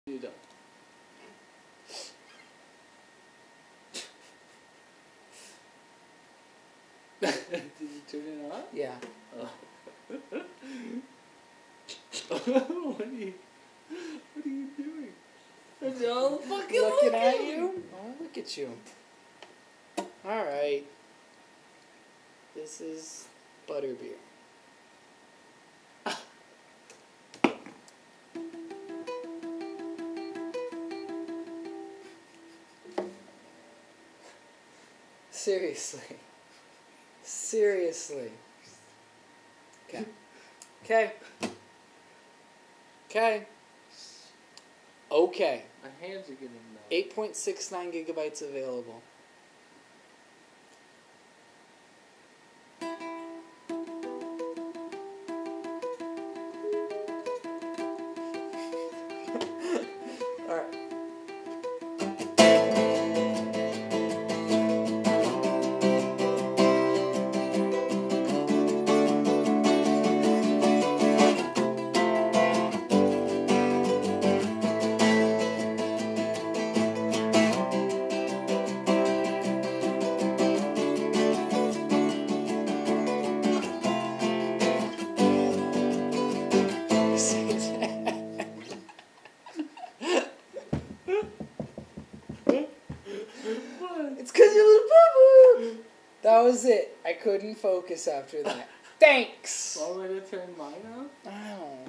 You don't. Did you turn it on? Yeah. Oh. What are you doing? That's all fucking Looking at you? Oh, look at you. Alright. This is butterbeer. Seriously. Seriously. Okay. Okay. Okay. Okay. My hands are getting numb. 8.69 gigabytes available. Alright. It's because you're a little boo-boo. That was it. I couldn't focus after that. Thanks. Want me to turn mine off? I don't